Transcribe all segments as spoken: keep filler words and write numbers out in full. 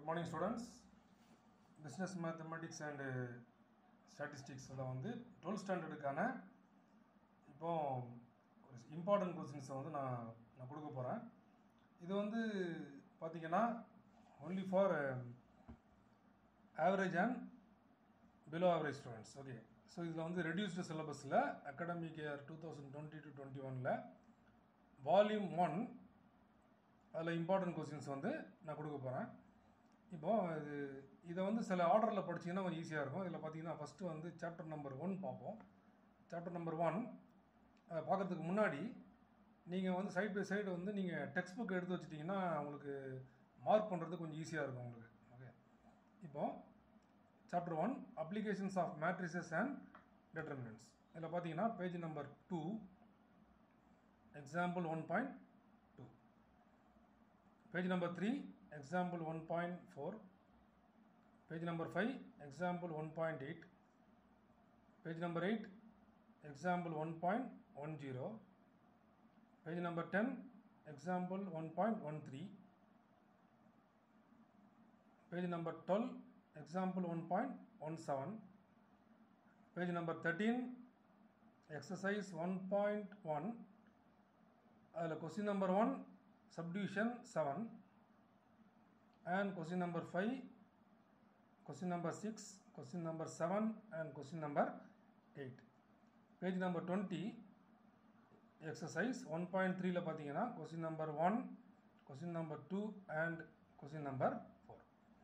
Good morning students. Business Mathematics and uh, Statistics வந்து twelfth ஸ்டாண்டர்டுக்கான இப்போ important questions வந்து நான் நான் கொடுக்க போகிறேன். இது வந்து பார்த்தீங்கன்னா only for average and below average students. Okay, so இதில் வந்து ரெடியூஸ்டு சிலபஸில் academic year two thousand twenty to twenty ஒனில் வால்யூம் ஒன் அதில் இம்பார்ட்டன்ட் கொஸ்டின்ஸ் வந்து நான் கொடுக்க போகிறேன். இப்போது இது இதை வந்து சில ஆர்டரில் படிச்சிங்கன்னா கொஞ்சம் ஈஸியாக இருக்கும். இதில் பார்த்தீங்கன்னா ஃபஸ்ட்டு வந்து சாப்டர் நம்பர் ஒன் பார்ப்போம். சாப்டர் நம்பர் ஒன் அதை பார்க்குறதுக்கு முன்னாடி நீங்கள் வந்து சைட் பை சைடு வந்து நீங்கள் டெக்ஸ்ட் புக் எடுத்து வச்சிட்டிங்கன்னா உங்களுக்கு மார்க் பண்ணுறது கொஞ்சம் ஈஸியாக இருக்கும் உங்களுக்கு. ஓகே, இப்போது chapter one applications of matrices and determinants. இதில் பார்த்தீங்கன்னா page number two example one point two, page number three example one point four, page number five example one point eight, page number eight example one point one zero, page number ten example one point one three, page number twelve example one point one seven, page number thirteen exercise one point one, uh, question number one subdivision seven, and question number five, question number six, question number seven and question number eight. Page number twenty exercise one point three la pathina question number one, question number two and question number four.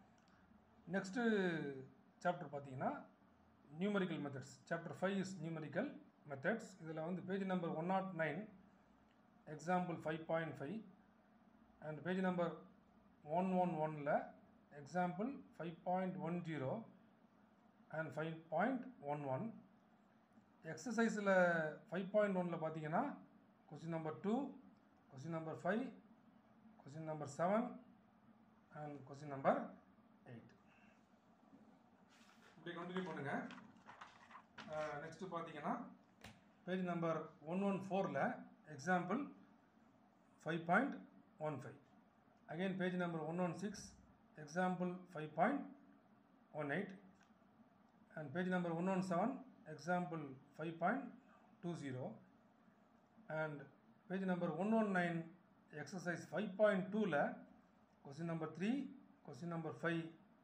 Next chapter pathina numerical methods. Chapter five is numerical methods. Idhula vandu page number one oh nine example five point five and page number one eleven ல example five point one zero and five point one one. எக்ஸசைஸில் five point one ல பார்த்தீங்கன்னா question number two, question number five, question number seven and question number eight. இப்படி continue பண்ணுங்க. Next பார்த்தீங்கன்னா page number one fourteen ல example five point one five. Again page number one sixteen example five point one eight and page number one seventeen example five point two zero and page number one nineteen exercise five point two la question number three, question number five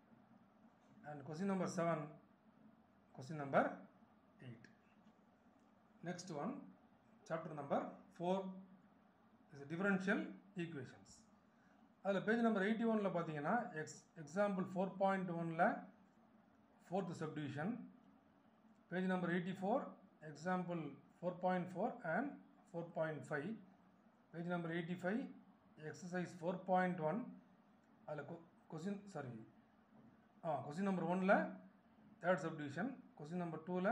and question number seven, question number eight. Next one chapter number four is a differential equations. அதில் page number eighty ஒனில் பார்த்தீங்கன்னா ex example four point ஒனில் fourth subdivision, page number eighty four example four point four and four point five, page number eighty five exercise four point one அதில் question sorry ah question number ஒனில் third subdivision, question number டூவில்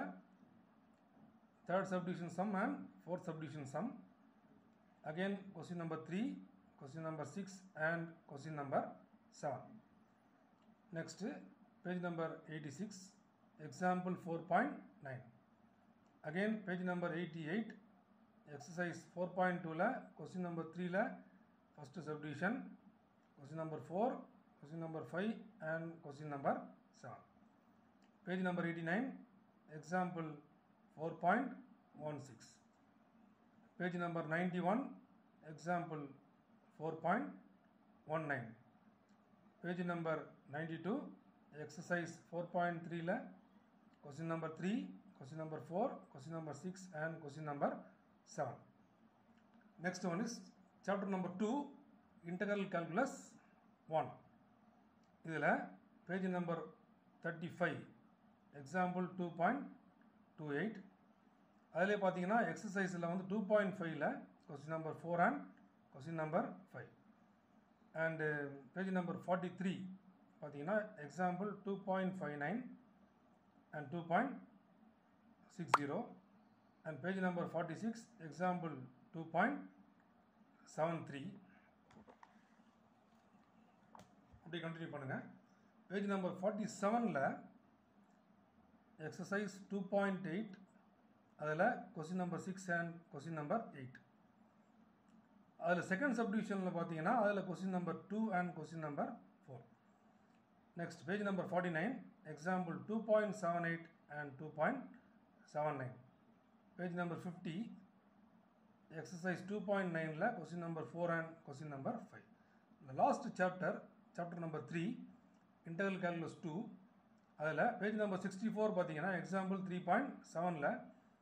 third subdivision sum and fourth subdivision sum, again question number three, question number six and question number seven. Next page number eighty-six example four point nine, again page number eighty-eight exercise four point two la question number three la first subdivision, question number four, question number five and question number seven. Page number eighty-nine example four point one six, page number ninety-one example four point one nine, page number ninety-two exercise four point three la question number three, question number four, question number six and question number seven. Next one is chapter number two integral calculus one. இதில் page number thirty-five example two point two eight. அதிலே பார்த்தீங்கன்னா எக்ஸசைஸில் வந்து two point five ல question number four and question number five and uh, page number forty-three பார்த்தீங்கன்னா example two point five nine and two point six zero and page number forty-six example two point seven three. அப்படி continue பண்ணுங்க. Page number forty-seven ல exercise two point eight அதில் question number six and question number eight. அதில் second சப்டிவிஷனில் பார்த்தீங்கன்னா அதில் question number two and question number four. Next, page number forty-nine, example two point seven eight and two point seven nine. Page number fifty, exercise two point nine la question number four and question number five. The last chapter, chapter number three, integral calculus two, அதில் page number sixty-four பார்த்தீங்கன்னா example three point seven ல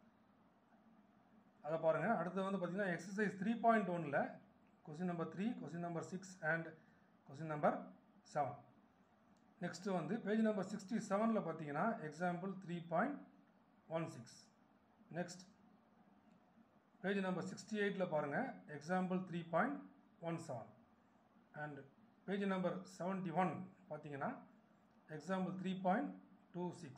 அதை பாருங்கள். அடுத்து வந்து பார்த்தீங்கன்னா exercise three point one ல question number three, question number six and question number seven. Next வந்து page number sixty-seven ல பார்த்தீங்கன்னா example three point one six. Next page number sixty-eight ல பாருங்கள் example three point one seven. And page number seventy-one பார்த்தீங்கன்னா example three point two six.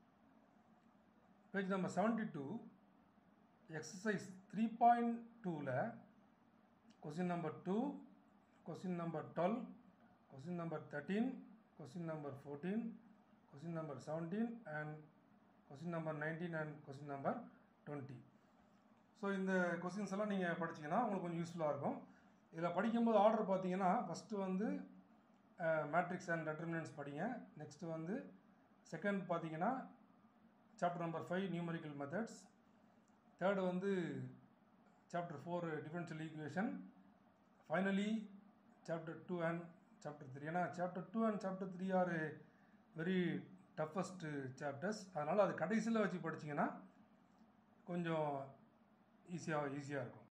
Page number seventy-two, exercise three point two ல question number two, question number twelve, question number thirteen, question number fourteen, question number seventeen and question number nineteen and question number twenty. So இந்த questions எல்லாம் நீங்கள் படிச்சிங்கன்னா உங்களுக்கு கொஞ்சம் யூஸ்ஃபுல்லாக இருக்கும். இதில் படிக்கும்போது ஆர்டர் பார்த்தீங்கன்னா ஃபஸ்ட்டு வந்து மேட்ரிக்ஸ் அண்ட் டெட்டர்மினன்ட்ஸ் படிங்க. நெக்ஸ்ட்டு வந்து செகண்ட் பார்த்தீங்கன்னா chapter number five numerical methods. Third வந்து chapter four differential equation. Finally chapter two and chapter three. ஏன்னா chapter two and chapter three are very toughest chapters. அதனால் அது கடைசியில் வச்சு படிச்சிங்கன்னா கொஞ்சம் ஈஸியாக ஈஸியாக இருக்கும்.